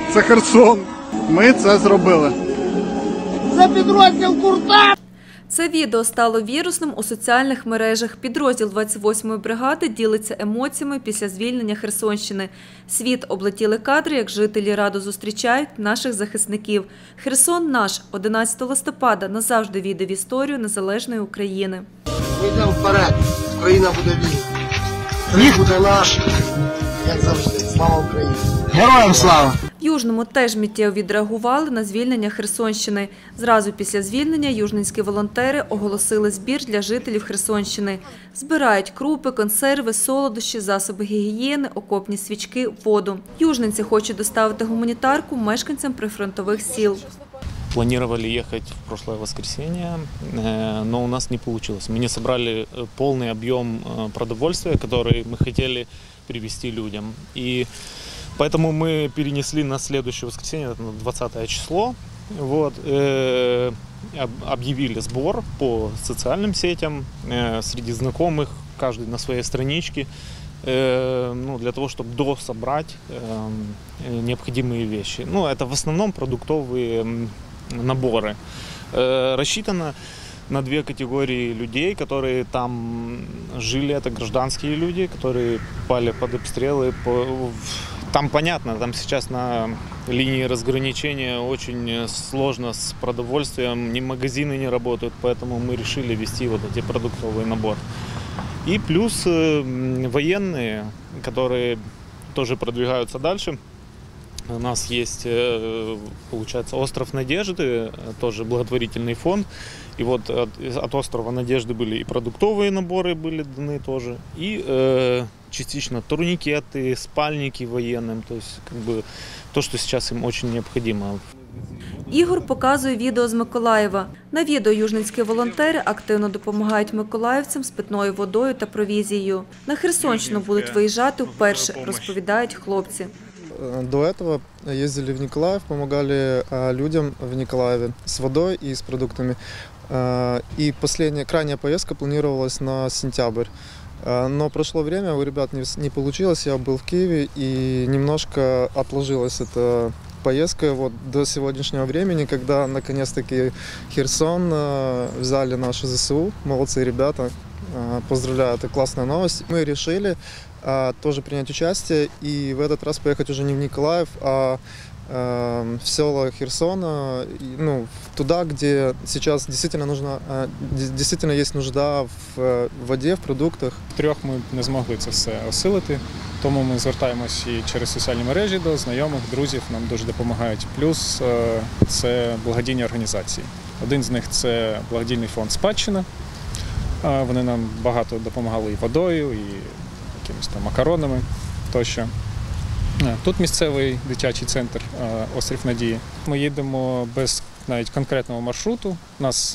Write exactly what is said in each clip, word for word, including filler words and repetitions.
це Херсон. Ми це зробили. Це підрозділ Курта! Це відео стало вірусним у соціальних мережах. Підрозділ двадцять восьмої бригади ділиться емоціями після звільнення Херсонщини. Світ облетіли кадри, як жителі радо зустрічають наших захисників. Херсон наш. одинадцятого листопада назавжди війде в історію незалежної України. Ми йдемо вперед. Україна буде вільна. Світ буде наш. Як завжди. Слава Україні! Героям слава! В Южному теж миттєво відреагували на звільнення Херсонщини. Зразу після звільнення южненські волонтери оголосили збір для жителів Херсонщини. Збирають крупи, консерви, солодощі, засоби гігієни, окопні свічки, воду. Южненці хочуть доставити гуманітарку мешканцям прифронтових сіл. Планировали ехать в прошлое воскресенье, но у нас не получилось. Мы не собрали полный объем продовольствия, который мы хотели привезти людям. И поэтому мы перенесли на следующее воскресенье, на двадцатое число. Вот, э, объявили сбор по социальным сетям, э, среди знакомых, каждый на своей страничке, э, ну, для того, чтобы дособрать э, необходимые вещи. Ну, это в основном продуктовые наборы. Э, рассчитано на две категории людей, которые там жили. Это гражданские люди, которые попали под обстрелы. Там понятно, там сейчас на линии разграничения очень сложно с продовольствием, ни магазины не работают, поэтому мы решили вести вот эти продуктовые наборы. И плюс военные, которые тоже продвигаются дальше. У нас есть, получается, Остров Надежды, тоже благотворительный фонд. И вот от, от Острова Надежды были и продуктовые наборы были даны тоже, и э, частично турникеты, спальники военным, то есть как бы то, что сейчас им очень необходимо. Ігор показує відео з Миколаєва. На відео южненські волонтери активно допомагають миколаївцям з питною водою та провізією. На Херсонщину будуть виїжджати вперше, розповідають хлопці. До этого ездили в Николаев, помогали людям в Николаеве с водой и с продуктами. И последняя, крайняя поездка планировалась на сентябрь. Но прошло время, у ребят не, не получилось, я был в Киеве, и немножко отложилась эта поездка вот до сегодняшнего времени, когда наконец-таки Херсон взяли наши ЗСУ. Молодцы ребята, поздравляю, это классная новость. Мы решили тоже принять участие и в этот раз поехать уже не в Николаев, а в села Херсона, ну, туда, где сейчас действительно нужна, действительно есть нужда в воді, в продуктах. Трьох ми не змогли це все осилити, тому ми звертаємося і через соціальні мережі до знайомих, друзів, нам дуже допомагають. Плюс це благодійні організації. Один з них – це благодійний фонд «Спадщина». Вони нам багато допомагали і водою, і якимись там макаронами тощо. Тут місцевий дитячий центр «Острів Надії». Ми їдемо без навіть конкретного маршруту. Нас,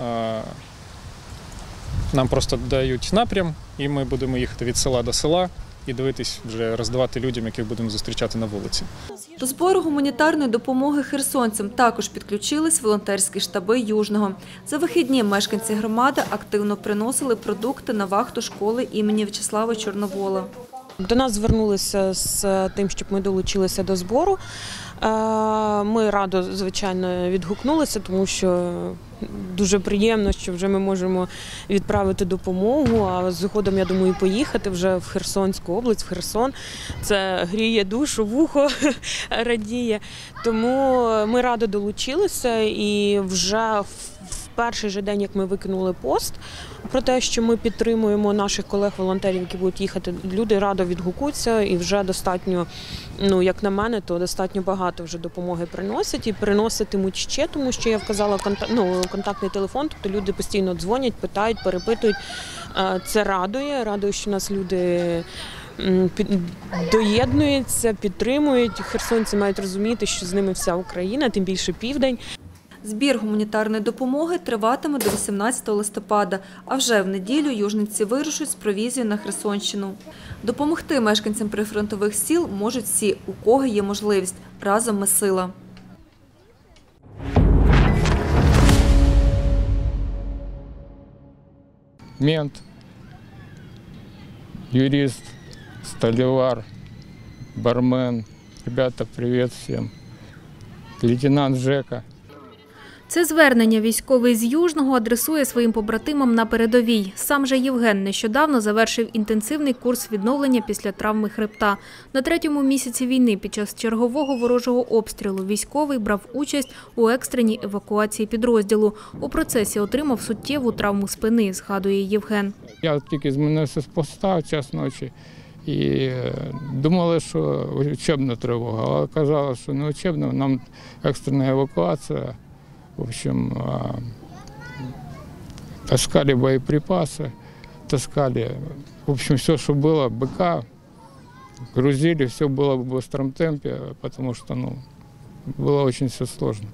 нам просто дають напрям, і ми будемо їхати від села до села і дивитись, вже роздавати людям, яких будемо зустрічати на вулиці. До збору гуманітарної допомоги херсонцям також підключились волонтерські штаби Южного. За вихідні мешканці громади активно приносили продукти на вахту школи імені В'ячеслава Чорновола. До нас звернулися з тим, щоб ми долучилися до збору. Ми радо, звичайно, відгукнулися, тому що дуже приємно, що вже ми можемо відправити допомогу, а згодом, я думаю, поїхати вже в Херсонську область, в Херсон. Це гріє душу, вухо радіє. Тому ми радо долучилися і вже в перший же день, як ми викинули пост про те, що ми підтримуємо наших колег-волонтерів, які будуть їхати, люди радо відгукуються і вже достатньо, ну, як на мене, то достатньо багато вже допомоги приносять і приноситимуть ще, тому що я вказала контакт, ну, контактний телефон, тобто люди постійно дзвонять, питають, перепитують. Це радує, радує, що нас люди доєднуються, підтримують. Херсонці мають розуміти, що з ними вся Україна, тим більше південь. Збір гуманітарної допомоги триватиме до вісімнадцятого листопада, а вже в неділю южненці вирушать з провізією на Херсонщину. Допомогти мешканцям прифронтових сіл можуть всі, у кого є можливість. Разом ми сила. Мент, юрист, столевар, бармен. Ребята, привет всем. лейтенант Жека. Це звернення військовий з Южного адресує своїм побратимам на передовій. Сам же Євген нещодавно завершив інтенсивний курс відновлення після травми хребта. На третьому місяці війни під час чергового ворожого обстрілу військовий брав участь у екстреній евакуації підрозділу. У процесі отримав суттєву травму спини, згадує Євген. Я тільки змінився з поста в час ночі і думали, що учебна тривога, але оказалось, що не учебна, нам екстрена евакуація. В общем, таскали боеприпасы, таскали, в общем, все, что было, БК, грузили, все было в быстром темпе, потому что, ну, было очень все сложно.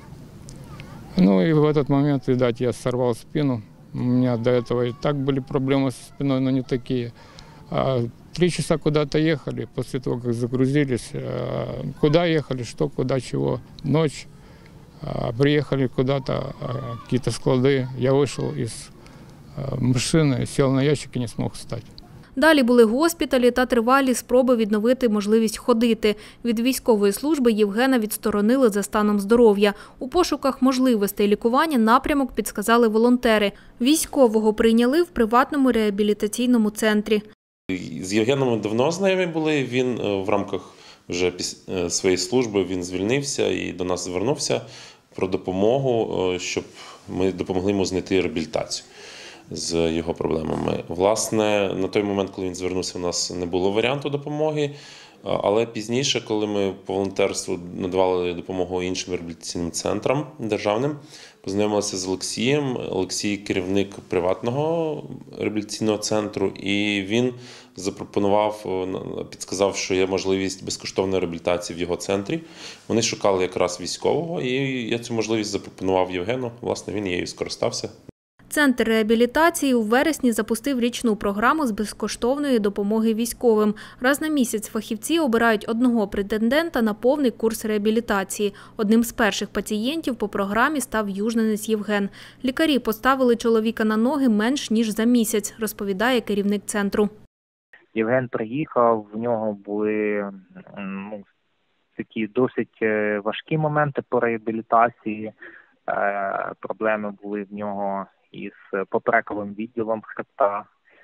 Ну и в этот момент, видать, я сорвал спину. У меня до этого и так были проблемы со спиной, но не такие. А три часа куда-то ехали, после того, как загрузились, куда ехали, что, куда, чего, ночь. Приехали куда-то, какие-то склады, я вышел из машины, сел на ящик и не смог встать. Далі були госпіталі та тривалі спроби відновити можливість ходити. Від військової служби Євгена відсторонили за станом здоров'я. У пошуках можливостей лікування напрямок підсказали волонтери. Військового прийняли в приватному реабілітаційному центрі. З Євгеном ми давно знайомі були, він в рамках вже своєї служби він звільнився і до нас звернувся про допомогу, щоб ми допомогли йому знайти реабілітацію з його проблемами. Власне, на той момент, коли він звернувся, у нас не було варіанту допомоги, але пізніше, коли ми по волонтерству надавали допомогу іншим реабілітаційним центрам державним, познайомилися з Олексієм. Олексій – керівник приватного реабілітаційного центру, і він запропонував, підсказав, що є можливість безкоштовної реабілітації в його центрі. Вони шукали якраз військового, і я цю можливість запропонував Євгену. Власне, він її скористався. Центр реабілітації у вересні запустив річну програму з безкоштовної допомоги військовим. Раз на місяць фахівці обирають одного претендента на повний курс реабілітації. Одним з перших пацієнтів по програмі став южненець Євген. Лікарі поставили чоловіка на ноги менш ніж за місяць, розповідає керівник центру. Євген приїхав, в нього були ну, такі досить важкі моменти по реабілітації. Е, проблеми були в нього із поперековим відділом хребта.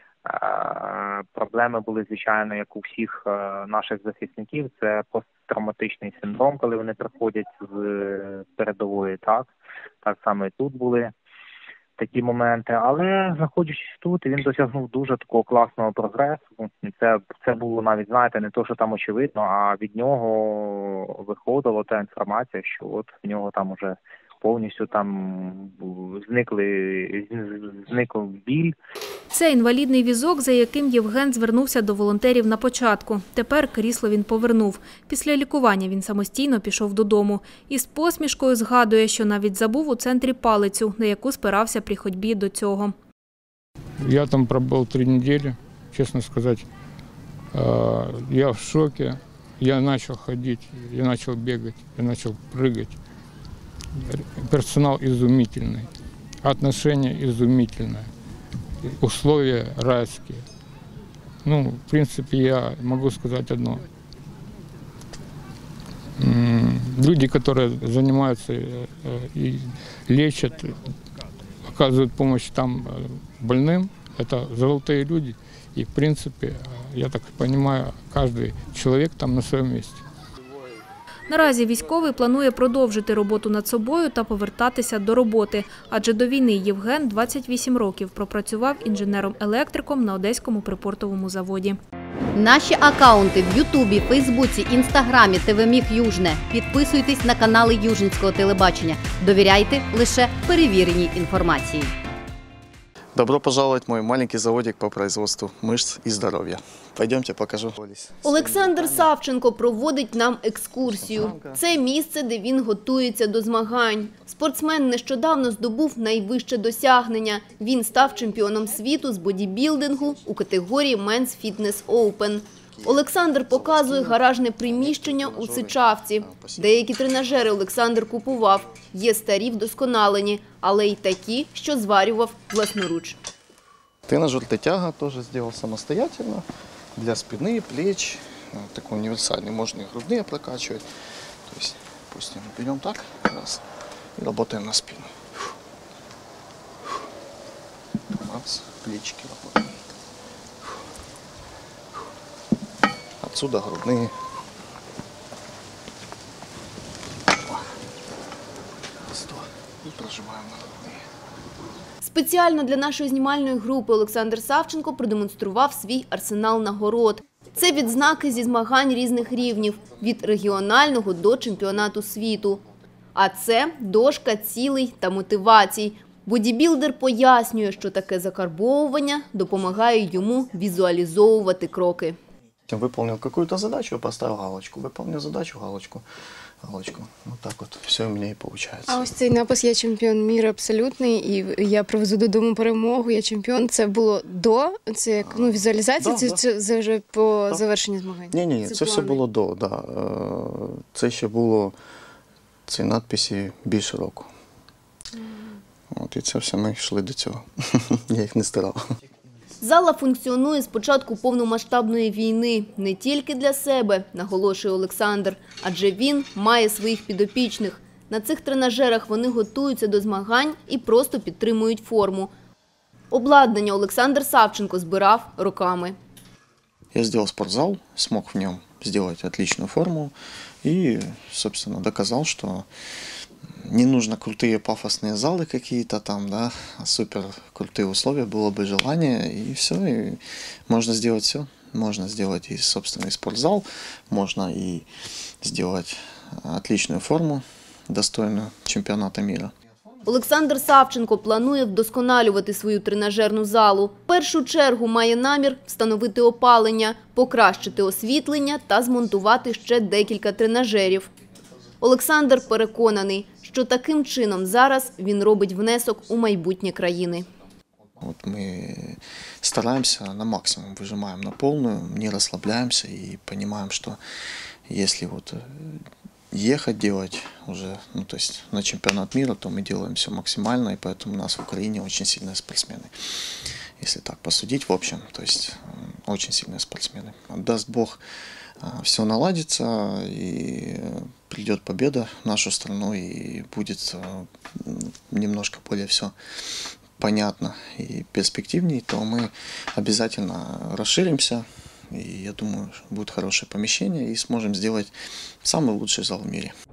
Е, проблеми були, звичайно, як у всіх наших захисників. Це посттравматичний синдром, коли вони приходять з передової. Так, так само і тут були такі моменти. Але, знаходячись тут, він досягнув дуже такого класного прогресу. Це, це було навіть, знаєте, не то, що там очевидно, а від нього виходила та інформація, що от в нього там уже повністю там зникли, зникв біль. Це інвалідний візок, за яким Євген звернувся до волонтерів на початку. Тепер крісло він повернув. Після лікування він самостійно пішов додому. І з посмішкою згадує, що навіть забув у центрі палицю, на яку спирався при ходьбі до цього. Я там пробув три неділі, чесно сказати. Я в шокі. Я почав ходити, я почав бігати, я почав пригати. Персонал изумительный, отношения изумительные, условия райские. Ну, в принципе, я могу сказать одно. Люди, которые занимаются и лечат, оказывают помощь там больным, это золотые люди. И, в принципе, я так понимаю, каждый человек там на своем месте. Наразі військовий планує продовжити роботу над собою та повертатися до роботи. Адже до війни Євген двадцять вісім років пропрацював інженером-електриком на Одеському припортовому заводі. Наші акаунти в Ютубі, Фейсбуці, Інстаграмі, ТВ-Міг Южне. Підписуйтесь на канали Южненського телебачення. Довіряйте лише перевіреній інформації. Добро пожаловать в мой маленький заводик по производству мышц и здоровья. Пойдемте, покажу. Олександр Савченко проводить нам екскурсію. Це місце, де він готується до змагань. Спортсмен нещодавно здобув найвище досягнення. Він став чемпіоном світу з бодібілдингу у категорії Men's Fitness Open. Олександр показує гаражне приміщення у Сичавці. Деякі тренажери Олександр купував. Є старі вдосконалені, але й такі, що зварював власноруч. Тренажер тяга тоже сделал самостоятельно. Для спины, плеч. Такой универсальный. Можно и грудные прокачивать. То есть допустим, берем так, раз, и работаем на спину. Раз, плечики работаем. Отсюда грудные. Сто. И прожимаем на грудные. Спеціально для нашої знімальної групи Олександр Савченко продемонстрував свій арсенал нагород. Це відзнаки зі змагань різних рівнів – від регіонального до чемпіонату світу. А це дошка цілей та мотивацій. Бодібілдер пояснює, що таке закарбовування допомагає йому візуалізовувати кроки. Выполнил какую-то задачу, поставил галочку. Выполнил задачу, галочку, галочку. Вот так вот все у меня и получается. А ось цей напис «Я чемпіон міра абсолютний» і «Я привезу додому перемогу», «Я чемпіон» – це було до? Це як ну, візуалізація, Да, це, да. це, це вже по Да. завершенні змагань? Ні, ні, це, це все було до, да. Е, Це ще було, ці надписи більше року. Mm. От, і це все ми йшли до цього. Я їх не стирав. Зала функціонує з початку повномасштабної війни не тільки для себе, наголошує Олександр, адже він має своїх підопічних. На цих тренажерах вони готуються до змагань і просто підтримують форму. Обладнання Олександр Савченко збирав роками. Я сделал спортзал, смог в нем сделать отличную форму и, собственно, доказал, что не нужно крутые пафосные залы какие-то там, да, а супер крутые условия, было бы желание, и все, и можно сделать все. Можно сделать и собственный спортзал, можно и сделать отличную форму, достойную чемпионата мира. Олександр Савченко планує вдосконалювати свою тренажерну залу. В першу чергу має намір встановити опалення, покращити освітлення та змонтувати ще декілька тренажерів. Олександр переконаний, що таким чином зараз він робить внесок у майбутнє країни. Вот мы стараемся на максимум, выжимаем на полную, не расслабляемся и понимаем, что если вот ехать делать уже, ну то есть на чемпионат мира, то мы делаем все максимально, и поэтому у нас в Украине очень сильные спортсмены. Если так посудить в общем, то есть очень сильные спортсмены. Даст Бог, все наладится и придет победа в нашу страну, и будет немножко более все понятно и перспективнее, то мы обязательно расширимся, и я думаю, будет хорошее помещение, и сможем сделать самый лучший зал в мире.